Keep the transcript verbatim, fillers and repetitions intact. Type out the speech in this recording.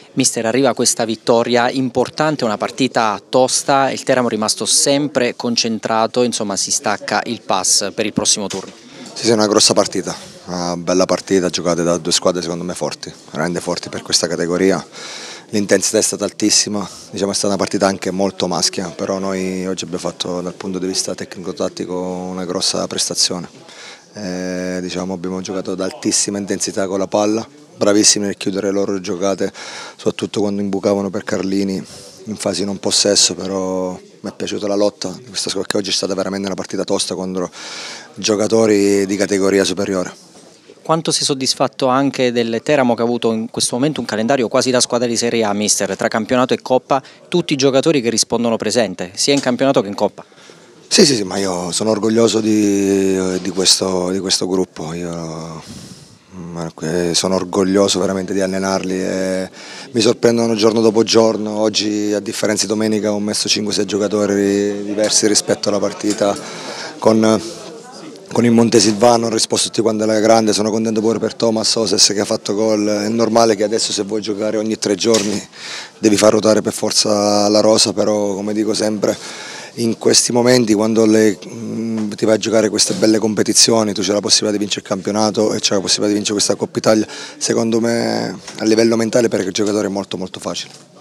Mister, arriva questa vittoria importante, una partita tosta, il Teramo è rimasto sempre concentrato, insomma si stacca il pass per il prossimo turno. Sì, sì, è una grossa partita, una bella partita giocata da due squadre secondo me forti, veramente forti per questa categoria. L'intensità è stata altissima, diciamo è stata una partita anche molto maschia, però noi oggi abbiamo fatto dal punto di vista tecnico-tattico una grossa prestazione. Eh, diciamo, abbiamo giocato ad altissima intensità con la palla, bravissimi nel chiudere le loro giocate, soprattutto quando imbucavano per Carlini in fasi non possesso, però mi è piaciuta la lotta di questa squadra che oggi è stata veramente una partita tosta contro giocatori di categoria superiore. Quanto sei soddisfatto anche del Teramo che ha avuto in questo momento un calendario quasi da squadra di Serie A, mister, tra campionato e Coppa, tutti i giocatori che rispondono presente, sia in campionato che in Coppa? Sì, sì, sì, ma io sono orgoglioso di, di, questo, di questo gruppo, io sono orgoglioso veramente di allenarli e mi sorprendono giorno dopo giorno. Oggi, a differenza di domenica, ho messo cinque sei giocatori diversi rispetto alla partita con, con il Montesilvano, ho risposto tutti quanti alla grande, sono contento pure per Thomas Oses che ha fatto gol. È normale che adesso se vuoi giocare ogni tre giorni devi far ruotare per forza la rosa, però come dico sempre in questi momenti quando le, mh, ti vai a giocare queste belle competizioni, tu c'hai la possibilità di vincere il campionato e c'è la possibilità di vincere questa Coppa Italia, secondo me a livello mentale per il giocatore è molto molto facile.